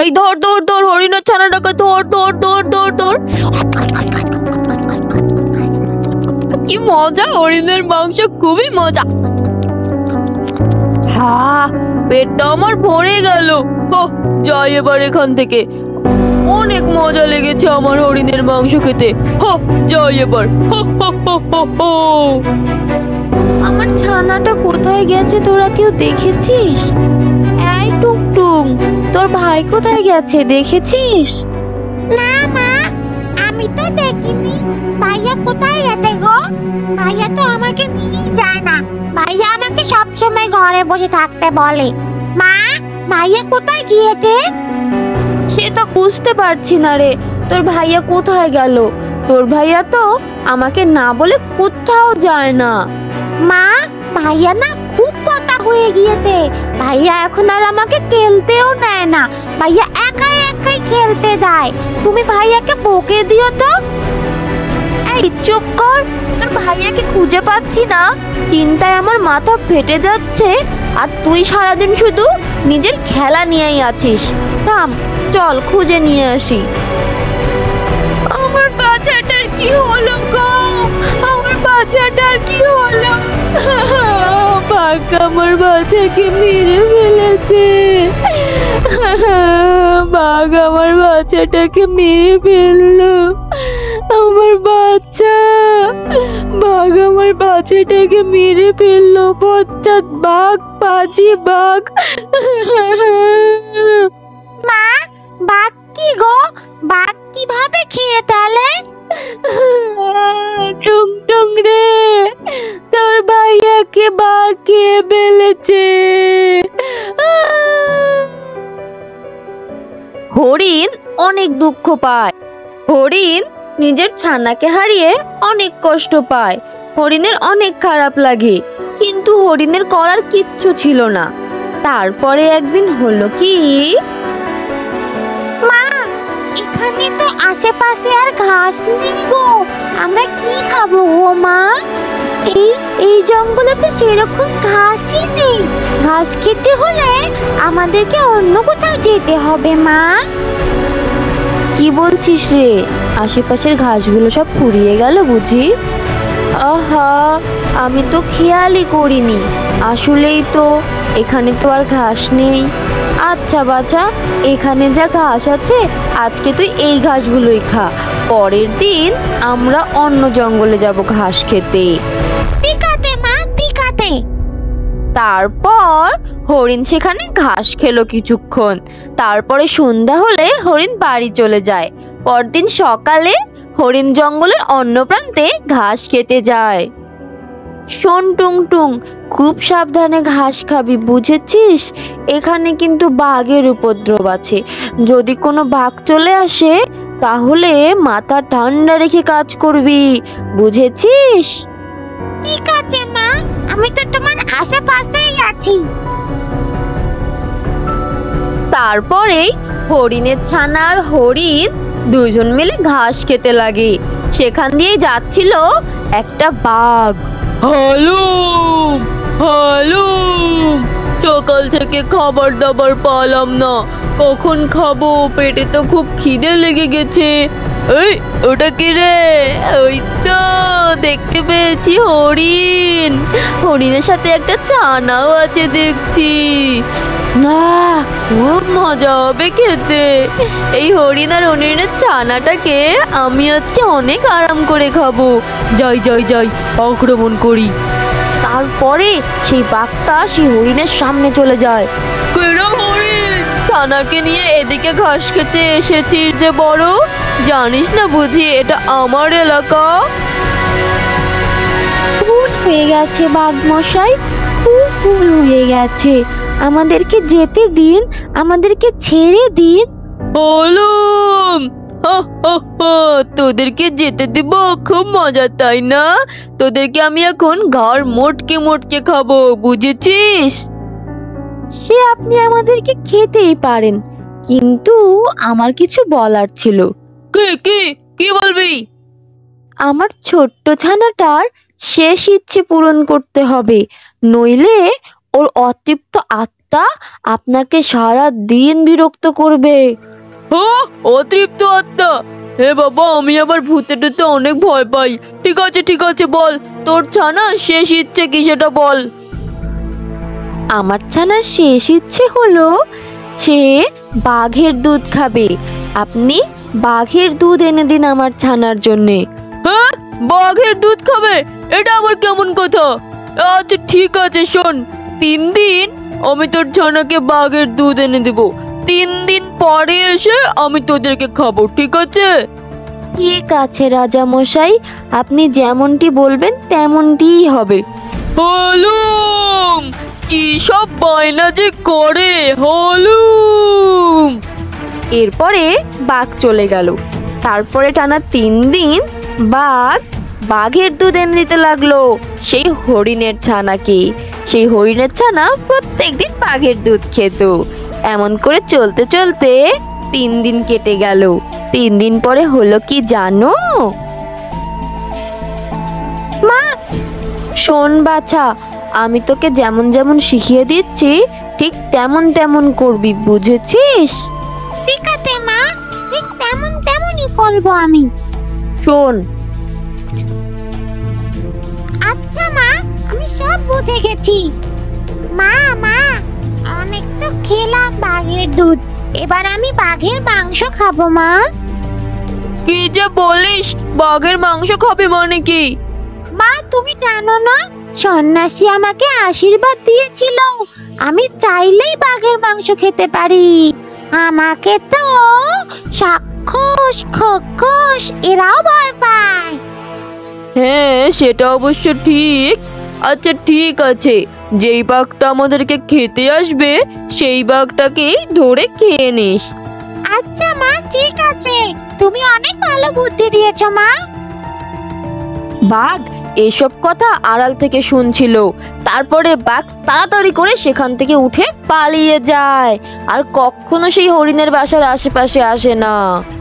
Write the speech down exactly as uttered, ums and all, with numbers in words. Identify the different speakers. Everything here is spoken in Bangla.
Speaker 1: এই ধর ধর ধর হরিণের ছানাটাকে ধর ধর ধর ধর ধর। কি মজা, হরিণের মাংস খুবই মজা। হ্যাঁ, পেটটা আমার ভরে গেল। যাই এবার এখান থেকে, অনেক মজা লেগেছে আমার হরিণের মাংস খেতে। হো যাই এবার। হো হো হো হো হো। আমার ছানাটা কোথায় গেছে তোরা কেউ দেখেছিস? এই টুকটুক, তোর ভাই কোথায় গেছে দেখেছিস?
Speaker 2: না মা, আমি তো দেখিনি। ভাইয়া কোথায় গেছে গো? ভাইয়া তো আমাকে নিয়ে যায় না। ভাইয়া আমাকে সবসময় ঘরে বসে থাকতে বলে। মা, ভাইয়া কোথায় গিয়েছে?
Speaker 1: সে তো বুঝতে পারছি না রে, তোর ভাইয়া কোথায় গেল। তোর ভাইয়া তো আমাকে না বলে কোথাও যায় না।
Speaker 2: মা, ভাইয়া না খুব পতা হয়ে গিয়েছে। ভাইয়া এখন আর আমাকে খেলতেও নেয় না। ভাইয়া একাই একাই খেলতে যায়। তুমি ভাইয়াকে বকে দিও তো।
Speaker 1: এই চুপ কর, তোর ভাইয়াকে খুঁজে পাচ্ছি না, চিন্তায় আমার মাথা ফেটে যাচ্ছে। আর তুই সারাদিন শুধু নিজের খেলা নিয়েই আছিস। থাম, চল খুঁজে নিয়ে আসি। আমার বাচ্চাটার কি হলো গো? আমার বাচ্চাটার কি হলো? বাঘ আমার বাচ্চাকে মেরে ফেলেছে। বাঘ আমার বাচ্চাটাকে মেরে ফেললো। আমার বাচ্চা, বাঘ আমার বাচ্চাটাকে মেরে ফেললো। বাচ্চা বাঘ, পাজি বাঘ।
Speaker 2: মা, বাঘ কি গো? বাঘ কিভাবে খেয়ে ফেলে?
Speaker 1: টুং টুং রে, তোর ভাইয়াকে বাঘ খেয়ে ফেলেছে। হরিণ অনেক দুঃখ পায়। হরিণ নিজের ছানাকে হারিয়ে অনেক কষ্ট পায়। হরিণের অনেক খারাপ লাগে, কিন্তু হরিণের করার কিচ্ছু ছিল না। তারপরে একদিন হলো কি,
Speaker 2: মা, এখানে তো আশেপাশে আর ঘাস নেই গো। আমরা কি খাবো গো মা? এই এই জঙ্গলে তো সেরকম ঘাসই নেই। ঘাস খেতে হলে আমাদেরকে অন্য কোথাও যেতে হবে মা।
Speaker 1: কি বলছিস রে? আশেপাশের ঘাসগুলো সব ফুরিয়ে গেল বুঝি? আহা, আমি তো খেয়ালই করিনি। আসলেই তো এখানে তো আর ঘাস নেই। আচ্ছা বাছা, এখানে যা ঘাস আছে আজকে তুই এই ঘাসগুলোই খা। পরের দিন আমরা অন্য জঙ্গলে যাব ঘাস খেতে।
Speaker 2: ঠিক আছে মা, ঠিক আছে।
Speaker 1: তারপর হরিণ সেখানে ঘাস খেলো কিছুক্ষণ। তারপরে সন্ধ্যা হলে হরিণ বাড়ি চলে যায়। পরদিন সকালে হরিণ জঙ্গলের অন্য প্রান্তে ঘাস খেতে যায়। শোন টুং টুং, খুব সাবধানে ঘাস খাবি বুঝেছিস? এখানে কিন্তু বাঘের উপদ্রব আছে। যদি কোনো বাঘ চলে আসে তাহলে মাথা ঠান্ডা রেখে কাজ করবি, বুঝেছিস?
Speaker 2: ঠিক আছে মা, আমি তো তোমার আশেপাশেই আছি।
Speaker 1: তারপরেই হরিণের ছানা আর হরিণ দুজন মিলে ঘাস খেতে লাগে। সেখান দিয়ে যাচ্ছিল একটা বাঘ। হালুম হালুম, সকাল থেকে খাবার দাবার পালাম না, কখন খাবো? পেটে তো খুব খিদে লেগে গেছে। এই ওটা কি রে? ওই তো দেখতে পেয়েছি হরিণ। হরিণের সাথে একটা ছানাও আছে দেখছি। না, খুব মজা হবে খেতে। এই হরিণ আর হরিণের ছানাটাকে আমি আজকে অনেক আরাম করে খাবো। যাই যাই যাই, আক্রমণ করি। তারপরে সেই বাঘটা সেই হরিণের সামনে চলে যায়। কেডা হরিণ? ছানাকে নিয়ে এদিকে ঘাস খেতে এসেছিস যে বড়? জানিস না বুঝি এটা আমার এলাকা? ভুল হয়ে গেছে বাঘ মশাই, খুব ভুল হয়ে গেছে। আমাদেরকে যেতে দিন, আমাদেরকে ছেড়ে দিন। বলুম, তোদেরকে যেতে দিব? খুব মজা তাই না? তোদেরকে আমি এখন ঘাড় মোটকে মোটকে খাবো, বুঝেছিস? সে আপনি আমাদেরকে খেতেই পারেন, কিন্তু আমার কিছু বলার ছিল। কি কি কি বলবি? আমার ছোট্ট ছানাটার শেষ ইচ্ছে পূরণ করতে হবে, নইলে ওর অতৃপ্ত আত্মা আত্মা আপনাকে সারা দিন বিরক্ত করবে।
Speaker 3: হ্যাঁ, অতৃপ্ত আত্মা। হে বাবা, আমি আবার ভূতে টুতে অনেক ভয় পাই। ঠিক আছে ঠিক আছে, বল তোর ছানা শেষ ইচ্ছে কি সেটা বল।
Speaker 1: আমার ছানার শেষ ইচ্ছে হলো সে বাঘের দুধ খাবে। আপনি বাঘের দুধ এনে দিন আমার ছানার জন্যে।
Speaker 3: হ্যাঁ, বাঘের দুধ খাবে? এটা আবার কেমন কথা? আচ্ছা ঠিক আছে, শোন, তিন দিন আমি তোর ছানাকে বাঘের দুধ এনে দেব। তিন দিন পরে এসে আমি তোদেরকে খাবো, ঠিক আছে?
Speaker 1: ঠিক আছে রাজা মশাই, আপনি যেমনটি বলবেন তেমনটিই হবে।
Speaker 3: হলুম, কি সব বায়না যে করে হলুম।
Speaker 1: এরপরে বাঘ চলে গেল। তারপরে টানা তিন দিন বাঘ বাঘের দুধ এনে দিতে লাগলো সেই হরিণের ছানাকে। সেই হরিণের ছানা প্রত্যেকদিন বাঘের দুধ খেত। এমন করে চলতে চলতে তিন দিন কেটে গেল। তিন দিন পরে হলো কি জানো? মা, শোন বাছা, আমি তোকে যেমন যেমন শিখিয়ে দিচ্ছি ঠিক তেমন তেমন করবি, বুঝেছিস?
Speaker 2: ঠিক আছে মা, ঠিক তেমন তেমনই করবো আমি।
Speaker 1: শোন,
Speaker 2: আচ্ছা মা, আমি সব বুঝে গেছি। মা মা অনেক তো খেলাম বাঘের দুধ, এবার আমি বাঘের মাংস খাবো মা।
Speaker 3: কি যে বলিস, বাঘের মাংস খাবে মানে কি?
Speaker 2: মা তুমি জানো না, সন্ন্যাসী আমাকে আশীর্বাদ দিয়েছিল আমি চাইলেই বাঘের মাংস খেতে পারি। আমাকে তো সাক্ষস খক্ষস এরাও ভয় পায়।
Speaker 3: হ্যাঁ, সেটা অবশ্য ঠিক। আচ্ছা ঠিক আছে, যেই বাঘটা আমাদেরকে খেতে আসবে সেই বাঘটাকেই ধরে খেয়ে নিস।
Speaker 2: আচ্ছা মা, ঠিক আছে, তুমি অনেক ভালো বুদ্ধি দিয়েছো মা।
Speaker 1: বাঘ এসব কথা আড়াল থেকে শুনছিল। তারপরে বাঘ তাড়াতাড়ি করে সেখান থেকে উঠে পালিয়ে যায় আর কখনো সেই হরিণের বাসার আশেপাশে আসে না।